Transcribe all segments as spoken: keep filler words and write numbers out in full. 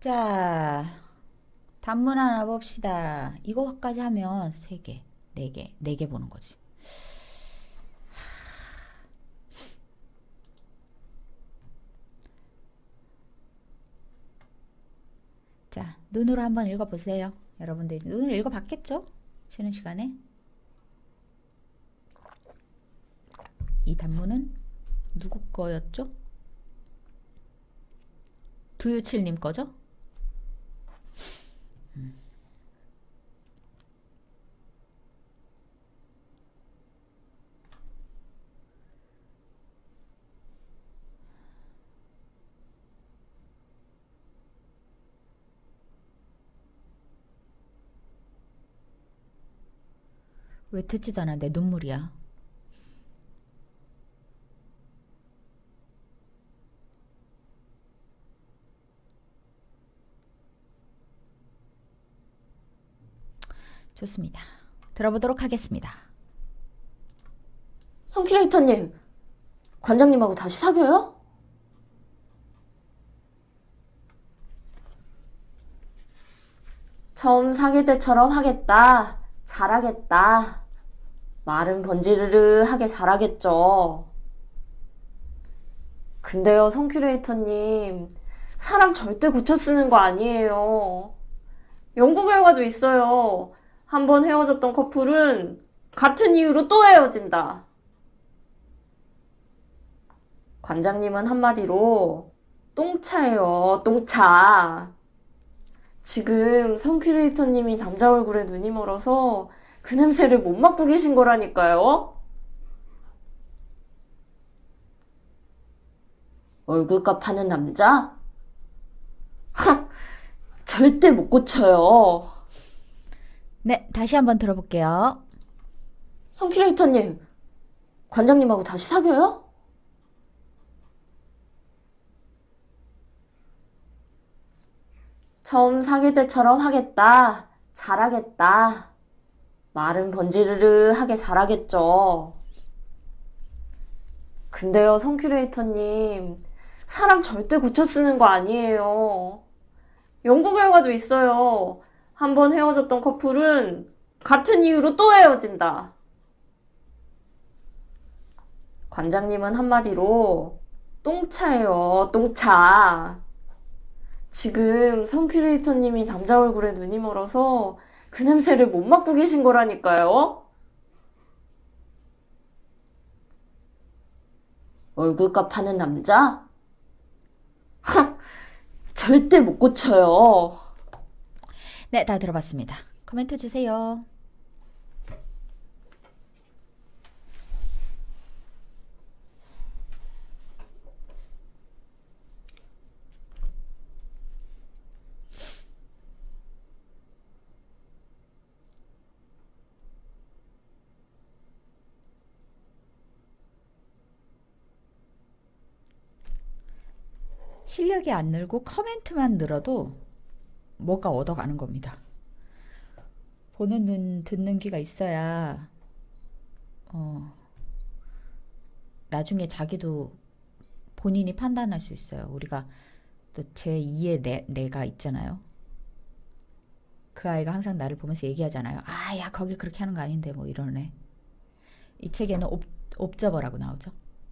자, 단문 하나 봅시다. 이거까지 하면 세 개, 네 개, 네 개 보는 거지. 자, 눈으로 한번 읽어보세요. 여러분들 눈을 읽어봤겠죠? 쉬는 시간에. 이 단문은 누구 거였죠? 두유칠님 거죠? 음. 왜 듣지도 않아? 내 눈물이야. 좋습니다. 들어보도록 하겠습니다. 성큐레이터님, 관장님하고 다시 사귀어요? 처음 사귈 때처럼 하겠다. 잘하겠다. 말은 번지르르하게 잘하겠죠. 근데요, 성큐레이터님, 사람 절대 고쳐 쓰는 거 아니에요. 연구 결과도 있어요. 한번 헤어졌던 커플은 같은 이유로 또 헤어진다. 관장님은 한마디로 똥차예요, 똥차. 지금 성큐레이터님이 남자 얼굴에 눈이 멀어서 그 냄새를 못 맡고 계신 거라니까요. 얼굴값 하는 남자? 하, 절대 못 고쳐요. 네, 다시 한번 들어볼게요. 성큐레이터님, 관장님하고 다시 사귀어요? 처음 사귈 때처럼 하겠다. 잘하겠다. 말은 번지르르하게 잘하겠죠. 근데요, 성큐레이터님, 사람 절대 고쳐 쓰는 거 아니에요. 연구 결과도 있어요. 한번 헤어졌던 커플은 같은 이유로 또 헤어진다. 관장님은 한마디로 똥차예요, 똥차. 지금 성큐레이터님이 남자 얼굴에 눈이 멀어서 그 냄새를 못 맡고 계신 거라니까요. 얼굴값 하는 남자? 하, 절대 못 고쳐요. 네, 다 들어봤습니다. 코멘트 주세요. 실력이 안 늘고 커멘트만 늘어도 뭐가 얻어가는 겁니다. 보는 눈, 듣는 귀가 있어야 어, 나중에 자기도 본인이 판단할 수 있어요. 우리가 또 제이의 내, 내가 있잖아요. 그 아이가 항상 나를 보면서 얘기하잖아요. 아, 야, 거기 그렇게 하는 거 아닌데 뭐 이러네. 이 책에는 옵, 옵저버라고 나오죠.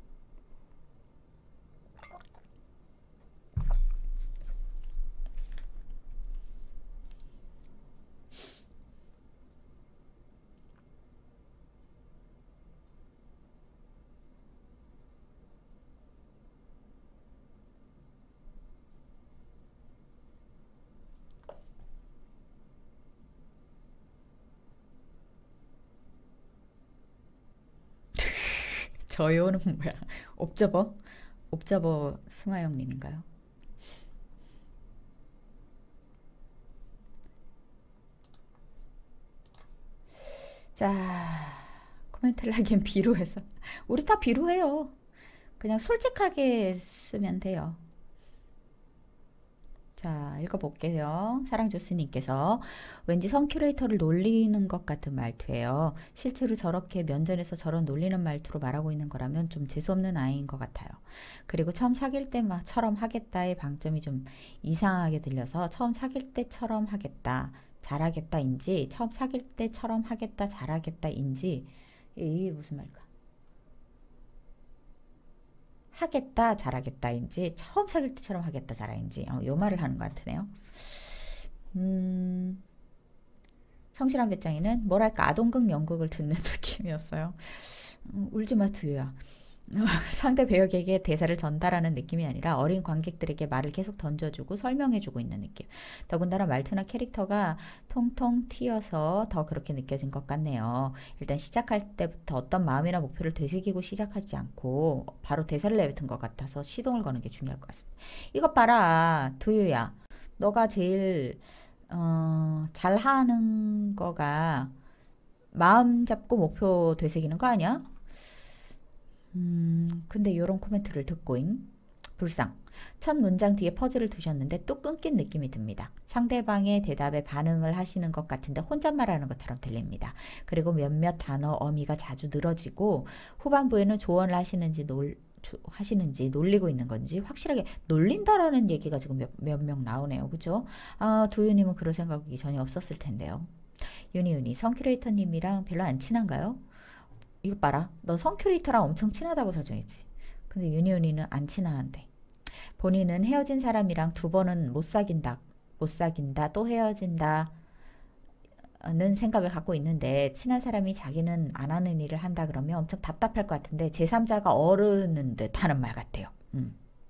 저요는 뭐야? 옵저버? 옵저버 승화영님인가요? 자, 코멘트를 하기엔 비루해서. 우리 다 비루해요. 그냥 솔직하게 쓰면 돼요. 자, 읽어볼게요. 사랑조스님께서 왠지 성 큐레이터를 놀리는 것 같은 말투예요. 실제로 저렇게 면전에서 저런 놀리는 말투로 말하고 있는 거라면 좀 재수없는 아이인 것 같아요. 그리고 처음 사귈 때처럼 하겠다의 방점이 좀 이상하게 들려서 처음 사귈 때처럼 하겠다, 잘하겠다인지 처음 사귈 때처럼 하겠다, 잘하겠다인지 이게 무슨 말일까? 하겠다, 잘하겠다인지 처음 사귈 때처럼 하겠다, 잘하인지 어, 요 말을 하는 것 같으네요. 음, 성실한 배짱이는 뭐랄까 아동극 연극을 듣는 느낌이었어요. 음, 울지마 두유야. 상대 배역에게 대사를 전달하는 느낌이 아니라 어린 관객들에게 말을 계속 던져주고 설명해주고 있는 느낌. 더군다나 말투나 캐릭터가 통통 튀어서 더 그렇게 느껴진 것 같네요. 일단 시작할 때부터 어떤 마음이나 목표를 되새기고 시작하지 않고 바로 대사를 내뱉은 것 같아서 시동을 거는 게 중요할 것 같습니다. 이것 봐라 두유야. 너가 제일 어, 잘하는 거가 마음 잡고 목표 되새기는 거 아니야? 음, 근데 이런 코멘트를 듣고잉 불상. 첫 문장 뒤에 퍼즐을 두셨는데 또 끊긴 느낌이 듭니다. 상대방의 대답에 반응을 하시는 것 같은데 혼잣말하는 것처럼 들립니다. 그리고 몇몇 단어 어미가 자주 늘어지고 후반부에는 조언을 하시는지 놀 하시는지 놀리고 있는 건지 확실하게 놀린다라는 얘기가 지금 몇 명 나오네요. 그죠? 아, 두유님은 그럴 생각이 전혀 없었을 텐데요. 유니유니 성큐레이터님이랑 별로 안 친한가요? 이거 봐라. 너 성 큐레이터랑 엄청 친하다고 설정했지. 근데 유니온이는 안 친한데. 본인은 헤어진 사람이랑 두 번은 못 사귄다. 못 사귄다. 또 헤어진다. 는 생각을 갖고 있는데 친한 사람이 자기는 안 하는 일을 한다 그러면 엄청 답답할 것 같은데 제삼자가 어르는 듯 하는 말 같아요. 음.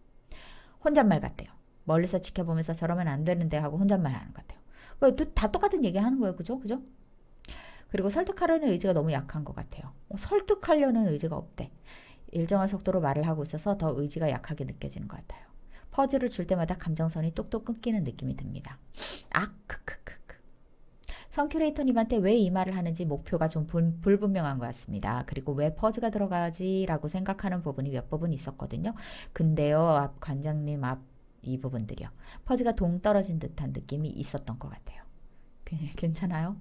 혼잣말 같아요. 멀리서 지켜보면서 저러면 안 되는데 하고 혼잣말 하는 것 같아요. 다 똑같은 얘기 하는 거예요. 그죠? 그죠? 그리고 설득하려는 의지가 너무 약한 것 같아요. 설득하려는 의지가 없대. 일정한 속도로 말을 하고 있어서 더 의지가 약하게 느껴지는 것 같아요. 퍼즐을 줄 때마다 감정선이 뚝뚝 끊기는 느낌이 듭니다. 아, 크크크크. 성 큐레이터님한테 왜 이 말을 하는지 목표가 좀 불, 불분명한 것 같습니다. 그리고 왜 퍼즈가 들어가지라고 생각하는 부분이 몇 부분 있었거든요. 근데요, 앞 관장님 앞 이 부분들이요. 퍼즈가 동떨어진 듯한 느낌이 있었던 것 같아요. 괜찮아요?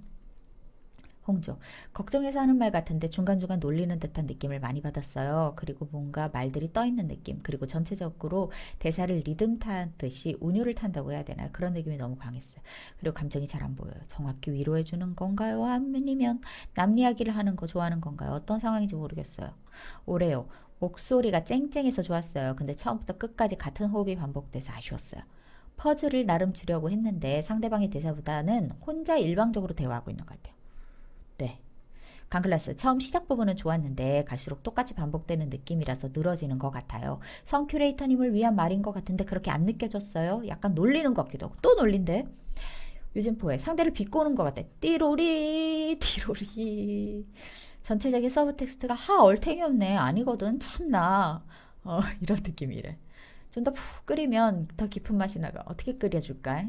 홍조. 걱정해서 하는 말 같은데 중간중간 놀리는 듯한 느낌을 많이 받았어요. 그리고 뭔가 말들이 떠있는 느낌. 그리고 전체적으로 대사를 리듬 타듯이 운율을 탄다고 해야 되나요? 그런 느낌이 너무 강했어요. 그리고 감정이 잘 안 보여요. 정확히 위로해주는 건가요? 아니면 남 이야기를 하는 거 좋아하는 건가요? 어떤 상황인지 모르겠어요. 오레오. 목소리가 쨍쨍해서 좋았어요. 근데 처음부터 끝까지 같은 호흡이 반복돼서 아쉬웠어요. 퍼즐을 나름 주려고 했는데 상대방의 대사보다는 혼자 일방적으로 대화하고 있는 것 같아요. 네. 강클라스 처음 시작 부분은 좋았는데 갈수록 똑같이 반복되는 느낌이라서 늘어지는 것 같아요. 성 큐레이터님을 위한 말인 것 같은데 그렇게 안 느껴졌어요? 약간 놀리는 것 같기도 하고 또 놀린대. 유진포에 상대를 비꼬는 것 같아. 띠로리 띠로리. 전체적인 서브텍스트가 하 얼탱이 없네. 아니거든 참나. 어, 이런 느낌이래. 좀 더 푹 끓이면 더 깊은 맛이 나가. 어떻게 끓여줄까?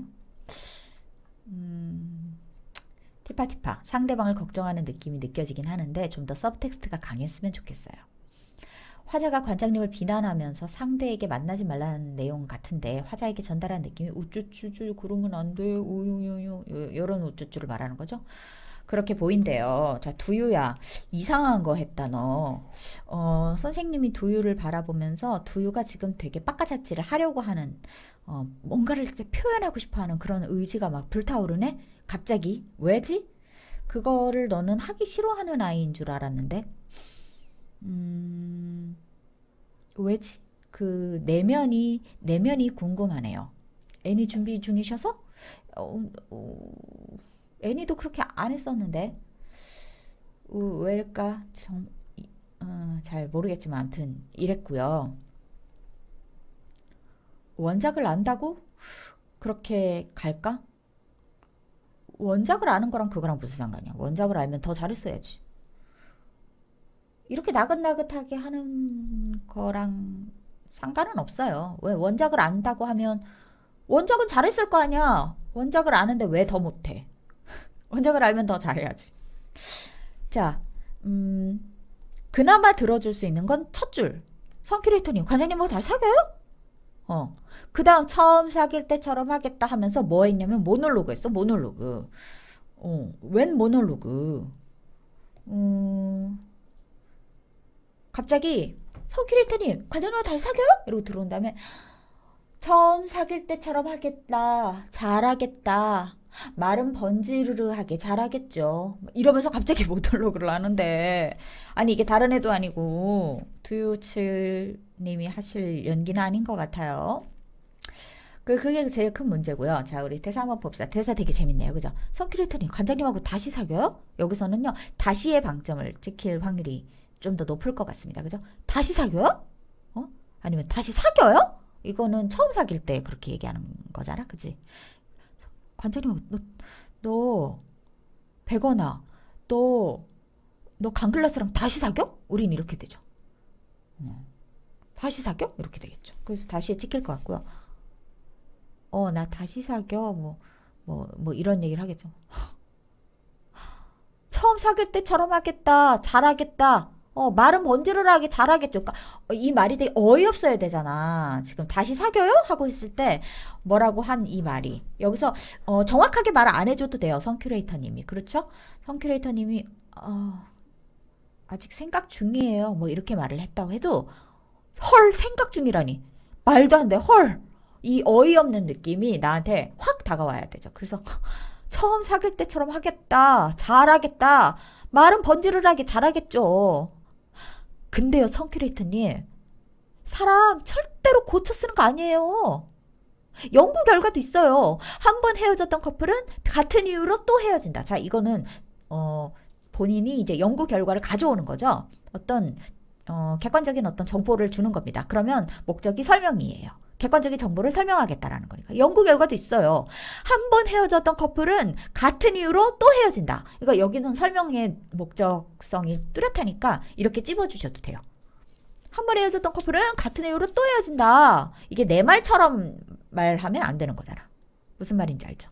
음... 티파티파 상대방을 걱정하는 느낌이 느껴지긴 하는데 좀 더 서브텍스트가 강했으면 좋겠어요. 화자가 관장님을 비난하면서 상대에게 만나지 말라는 내용 같은데 화자에게 전달한 느낌이 우쭈쭈쭈 그러면 안 돼 우유유유 이런 우쭈쭈를 말하는 거죠. 그렇게 보인대요. 자, 두유야 이상한 거 했다 너. 어, 선생님이 두유를 바라보면서 두유가 지금 되게 빡가자찌를 하려고 하는 어, 뭔가를 표현하고 싶어하는 그런 의지가 막 불타오르네. 갑자기 왜지? 그거를 너는 하기 싫어하는 아이인 줄 알았는데 음, 왜지? 그 내면이 내면이 궁금하네요. 애니 준비 중이셔서 어, 어, 애니도 그렇게 안 했었는데 어, 왜일까? 정, 어, 잘 모르겠지만 아무튼 이랬고요. 원작을 안다고 그렇게 갈까? 원작을 아는 거랑 그거랑 무슨 상관이야. 원작을 알면 더 잘했어야지. 이렇게 나긋나긋하게 하는 거랑 상관은 없어요. 왜 원작을 안다고 하면 원작은 잘했을 거 아니야. 원작을 아는데 왜 더 못해. 원작을 알면 더 잘해야지. 자, 음, 그나마 들어줄 수 있는 건 첫 줄. 성 큐레이터님 관장님하고 잘 사귀어요? 어. 그 다음 처음 사귈 때처럼 하겠다 하면서 뭐 했냐면 모놀로그 했어. 모놀로그. 어. 웬 모놀로그. 음, 갑자기 성큐레이터님 관장님과 다시 사겨요? 이러고 들어온 다음에 처음 사귈 때처럼 하겠다. 잘하겠다. 말은 번지르르하게 잘하겠죠. 이러면서 갑자기 모놀로그를 하는데 아니 이게 다른 애도 아니고 두유칠님이 하실 연기는 아닌 것 같아요. 그 그게 제일 큰 문제고요. 자 우리 대사 한번 봅시다. 대사 되게 재밌네요. 그죠? 성큐레이터님 관장님하고 다시 사겨요? 여기서는요. 다시의 방점을 찍힐 확률이 좀 더 높을 것 같습니다. 그죠? 다시 사겨요? 어? 아니면 다시 사겨요? 이거는 처음 사귈 때 그렇게 얘기하는 거잖아. 그치? 관장님하고 너, 너 백원아 너, 너 강글라스랑 다시 사겨? 우린 이렇게 되죠. 어. 다시 사겨? 이렇게 되겠죠. 그래서 다시에 찍힐 것 같고요. 어, 나 다시 사겨. 뭐, 뭐, 뭐 이런 얘기를 하겠죠. 처음 사귈 때처럼 하겠다. 잘하겠다. 어, 말은 번지르르하게 잘하겠죠. 그러니까 이 말이 되게 어이없어야 되잖아. 지금 다시 사겨요? 하고 했을 때 뭐라고 한 이 말이. 여기서 어, 정확하게 말 안 해줘도 돼요. 성큐레이터님이. 그렇죠? 성큐레이터님이 어, 아직 생각 중이에요. 뭐 이렇게 말을 했다고 해도 헐 생각 중이라니. 말도 안 돼. 헐. 이 어이없는 느낌이 나한테 확 다가와야 되죠. 그래서 처음 사귈 때처럼 하겠다. 잘하겠다. 말은 번지르르하게 잘하겠죠. 근데요, 성큐레이터님. 사람 절대로 고쳐 쓰는 거 아니에요. 연구 결과도 있어요. 한 번 헤어졌던 커플은 같은 이유로 또 헤어진다. 자, 이거는 어, 본인이 이제 연구 결과를 가져오는 거죠. 어떤 어, 객관적인 어떤 정보를 주는 겁니다. 그러면 목적이 설명이에요. 객관적인 정보를 설명하겠다라는 거니까. 연구 결과도 있어요. 한 번 헤어졌던 커플은 같은 이유로 또 헤어진다. 그러니까 여기는 설명의 목적성이 뚜렷하니까 이렇게 찝어주셔도 돼요. 한 번 헤어졌던 커플은 같은 이유로 또 헤어진다. 이게 내 말처럼 말하면 안 되는 거잖아. 무슨 말인지 알죠?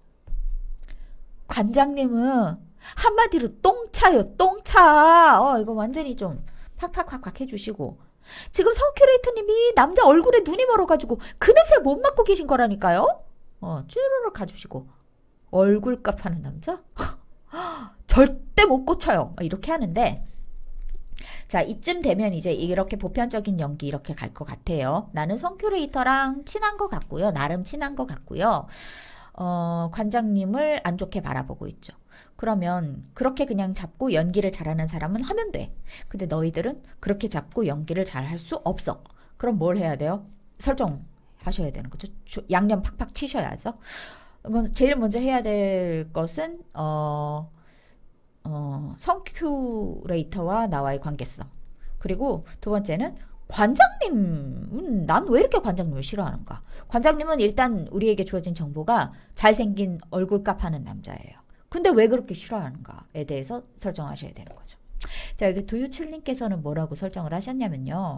관장님은 한마디로 똥차요. 똥차. 어, 이거 완전히 좀 팍팍팍팍 해주시고. 지금 성큐레이터님이 남자 얼굴에 눈이 멀어가지고 그 냄새를 못 맡고 계신 거라니까요. 어, 쭈르르 가주시고. 얼굴값 하는 남자? 절대 못 고쳐요. 이렇게 하는데 자 이쯤 되면 이제 이렇게 보편적인 연기 이렇게 갈 것 같아요. 나는 성큐레이터랑 친한 것 같고요. 나름 친한 것 같고요. 어, 관장님을 안 좋게 바라보고 있죠. 그러면 그렇게 그냥 잡고 연기를 잘하는 사람은 하면 돼. 근데 너희들은 그렇게 잡고 연기를 잘할 수 없어. 그럼 뭘 해야 돼요? 설정하셔야 되는 거죠. 양념 팍팍 치셔야죠. 이건 제일 먼저 해야 될 것은 어, 어, 성큐레이터와 나와의 관계성. 그리고 두 번째는 관장님은 난 왜 이렇게 관장님을 싫어하는가? 관장님은 일단 우리에게 주어진 정보가 잘생긴 얼굴값 하는 남자예요. 근데 왜 그렇게 싫어하는가에 대해서 설정하셔야 되는 거죠. 자, 여기 두유칠님께서는 뭐라고 설정을 하셨냐면요.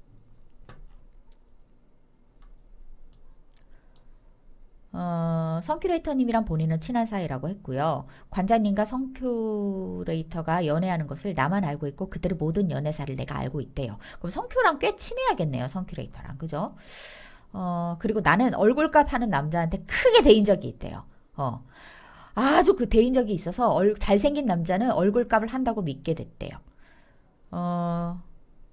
어, 성큐레이터님이랑 본인은 친한 사이라고 했고요. 관장님과 성큐레이터가 연애하는 것을 나만 알고 있고 그들의 모든 연애사를 내가 알고 있대요. 그럼 성큐랑 꽤 친해야겠네요. 성큐레이터랑. 그죠? 어, 그리고 나는 얼굴값 하는 남자한테 크게 대인 적이 있대요. 어, 아주 그 대인 적이 있어서 얼, 잘생긴 남자는 얼굴값을 한다고 믿게 됐대요. 어...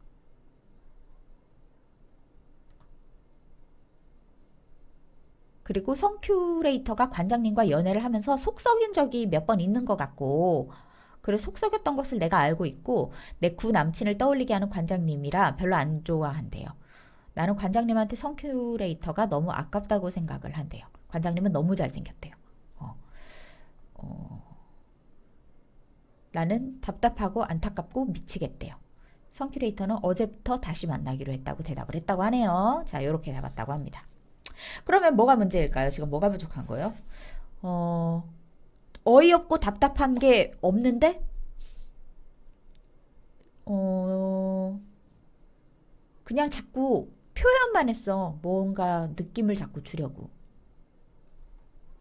그리고 성큐레이터가 관장님과 연애를 하면서 속 썩인 적이 몇 번 있는 것 같고 그래서 속 썩였던 것을 내가 알고 있고 내 구 남친을 떠올리게 하는 관장님이라 별로 안 좋아한대요. 나는 관장님한테 성큐레이터가 너무 아깝다고 생각을 한대요. 관장님은 너무 잘생겼대요. 어. 어. 나는 답답하고 안타깝고 미치겠대요. 성큐레이터는 어제부터 다시 만나기로 했다고 대답을 했다고 하네요. 자, 이렇게 잡았다고 합니다. 그러면 뭐가 문제일까요? 지금 뭐가 부족한 거예요? 어, 어이없고 답답한 게 없는데? 어, 그냥 자꾸 표현만 했어. 뭔가 느낌을 자꾸 주려고.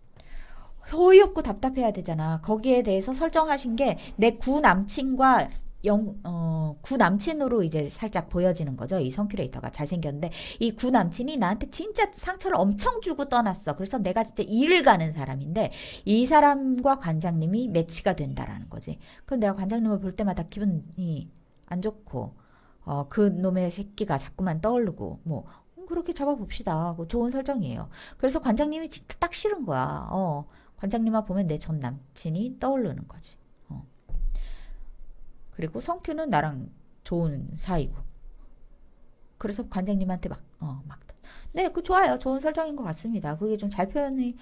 어이없고 답답해야 되잖아. 거기에 대해서 설정하신 게 내 구 남친과 영, 어, 구 남친으로 이제 살짝 보여지는 거죠. 이 성큐레이터가 잘생겼는데 이 구 남친이 나한테 진짜 상처를 엄청 주고 떠났어. 그래서 내가 진짜 일을 가는 사람인데 이 사람과 관장님이 매치가 된다라는 거지. 그럼 내가 관장님을 볼 때마다 기분이 안 좋고 어, 그 놈의 새끼가 자꾸만 떠오르고 뭐 음, 그렇게 잡아봅시다. 그 좋은 설정이에요. 그래서 관장님이 진짜 딱 싫은 거야. 어, 관장님만 보면 내 전 남친이 떠오르는 거지. 어. 그리고 성큐는 나랑 좋은 사이고. 그래서 관장님한테 막, 어, 막. 네, 그 좋아요. 좋은 설정인 것 같습니다. 그게 좀 잘 표현이.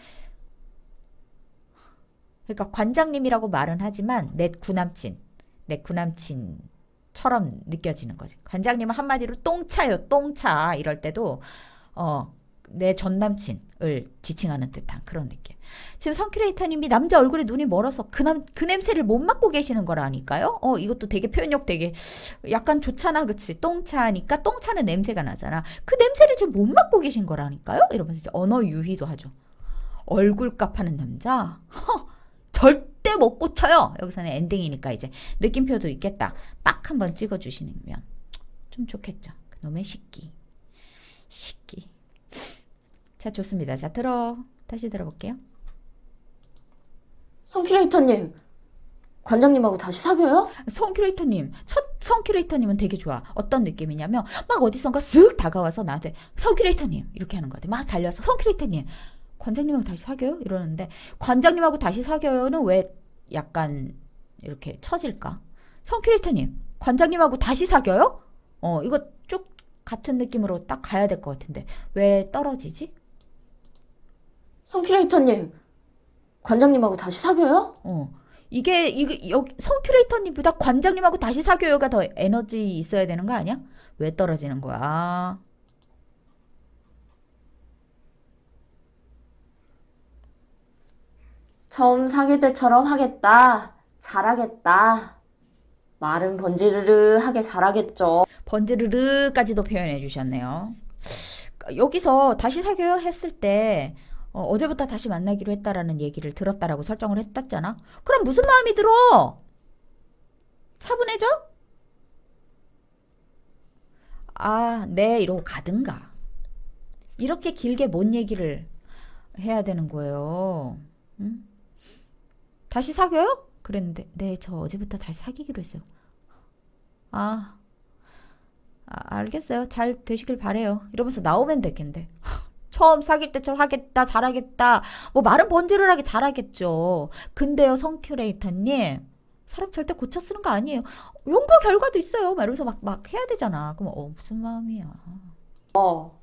그러니까 관장님이라고 말은 하지만 내 구남친, 내 구남친처럼 느껴지는 거지. 관장님은 한마디로 똥차요, 똥차. 이럴 때도, 어, 내 전남친을 지칭하는 듯한 그런 느낌. 지금 성큐레이터님이 남자 얼굴에 눈이 멀어서 그, 남, 그 냄새를 못 맡고 계시는 거라니까요. 어, 이것도 되게 표현력 되게 약간 좋잖아. 그치? 똥차니까 똥차는 냄새가 나잖아. 그 냄새를 지금 못 맡고 계신 거라니까요. 이러면서 이제 언어 유희도 하죠. 얼굴값 하는 남자? 허, 절대 못 고쳐요. 여기서는 엔딩이니까 이제 느낌표도 있겠다. 빡 한번 찍어주시면 좀 좋겠죠. 그놈의 식기. 식기. 자, 좋습니다. 자, 들어. 다시 들어볼게요. 성큐레이터님, 관장님하고 다시 사귀어요? 성큐레이터님, 첫 성큐레이터님은 되게 좋아. 어떤 느낌이냐면 막 어디선가 쓱 다가와서 나한테 성큐레이터님 이렇게 하는 거 같아. 막 달려서 성큐레이터님, 관장님하고 다시 사귀어요? 이러는데 관장님하고 다시 사귀어요는 왜 약간 이렇게 처질까? 성큐레이터님, 관장님하고 다시 사귀어요? 어, 이거 쭉 같은 느낌으로 딱 가야 될 것 같은데 왜 떨어지지? 성큐레이터님, 관장님하고 다시 사귀어요? 어. 이게, 이게, 여기, 성큐레이터님보다 관장님하고 다시 사귀어요가 더 에너지 있어야 되는 거 아니야? 왜 떨어지는 거야? 처음 사귈 때처럼 하겠다. 잘하겠다. 말은 번지르르하게 잘하겠죠. 번지르르까지도 표현해 주셨네요. 여기서 다시 사귀어요 했을 때 어, 어제부터 다시 만나기로 했다라는 얘기를 들었다라고 설정을 했었잖아. 그럼 무슨 마음이 들어? 차분해져? 아, 네 이러고 가든가. 이렇게 길게 뭔 얘기를 해야 되는 거예요. 응? 다시 사귀어요? 그랬는데 네, 저 어제부터 다시 사귀기로 했어요. 아, 아 알겠어요. 잘 되시길 바래요. 이러면서 나오면 되겠는데. 처음 사귈 때처럼 하겠다, 잘하겠다. 뭐 말은 번지르르하게 잘하겠죠. 근데요, 성큐레이터님. 사람 절대 고쳐 쓰는 거 아니에요. 연구 결과도 있어요. 막 이러면서 막, 막 해야 되잖아. 그럼 어, 무슨 마음이야. 어.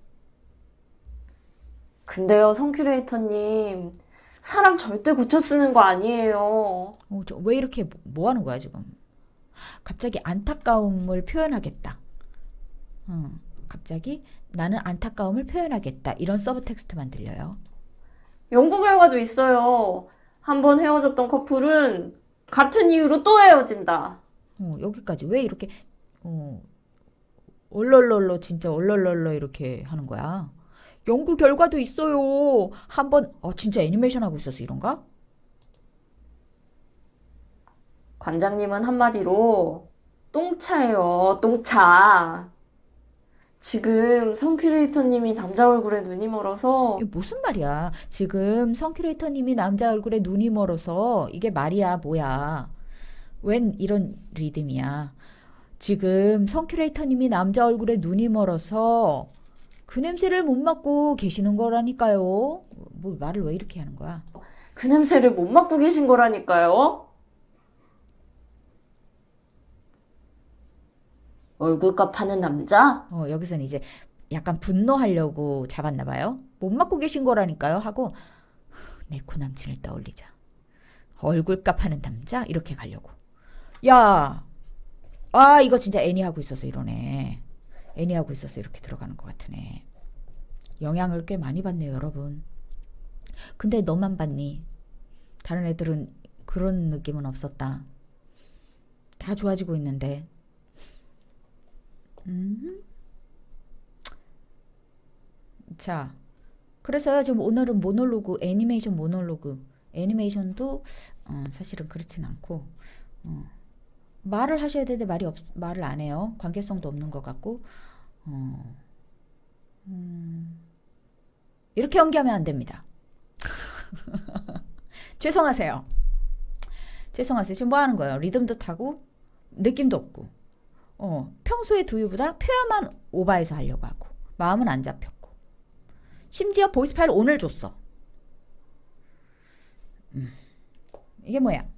근데요, 성큐레이터님. 사람 절대 고쳐 쓰는 거 아니에요. 어, 저 왜 이렇게 뭐, 뭐 하는 거야, 지금. 갑자기 안타까움을 표현하겠다. 어, 갑자기 나는 안타까움을 표현하겠다. 이런 서브 텍스트만 들려요. 연구 결과도 있어요. 한번 헤어졌던 커플은 같은 이유로 또 헤어진다. 어, 여기까지 왜 이렇게 어, 얼얼얼러 진짜 얼얼얼러 이렇게 하는 거야. 연구 결과도 있어요. 한번 어, 진짜 애니메이션 하고 있어서 이런가? 관장님은 한마디로 똥차예요, 똥차. 지금 성큐레이터님이 남자 얼굴에 눈이 멀어서 이게 무슨 말이야? 지금 성큐레이터님이 남자 얼굴에 눈이 멀어서 이게 말이야 뭐야? 웬 이런 리듬이야? 지금 성큐레이터님이 남자 얼굴에 눈이 멀어서 그 냄새를 못 맡고 계시는 거라니까요. 뭐 말을 왜 이렇게 하는 거야? 그 냄새를 못 맡고 계신 거라니까요. 얼굴값 하는 남자? 어, 여기서는 이제 약간 분노하려고 잡았나 봐요. 못 맡고 계신 거라니까요 하고 내 구남친을 떠올리자. 얼굴값 하는 남자? 이렇게 가려고. 야, 아 이거 진짜 애니 하고 있어서 이러네. 애니 하고 있어서 이렇게 들어가는 것 같으네. 영향을 꽤 많이 받네요, 여러분. 근데 너만 받니? 다른 애들은 그런 느낌은 없었다. 다 좋아지고 있는데. 음. 자, 그래서 지금 오늘은 모놀로그, 애니메이션 모놀로그. 애니메이션도 어, 사실은 그렇진 않고 어, 말을 하셔야 되는데 말이 없, 말을 안 해요. 관계성도 없는 것 같고. 어, 음, 이렇게 연기하면 안 됩니다. 죄송하세요. 죄송하세요. 지금 뭐 하는 거예요? 리듬도 타고 느낌도 없고. 어, 평소의 두유보다 표현만 오바해서 하려고 하고 마음은 안 잡혔고 심지어 보이스 파일 오늘 줬어. 음, 이게 뭐야?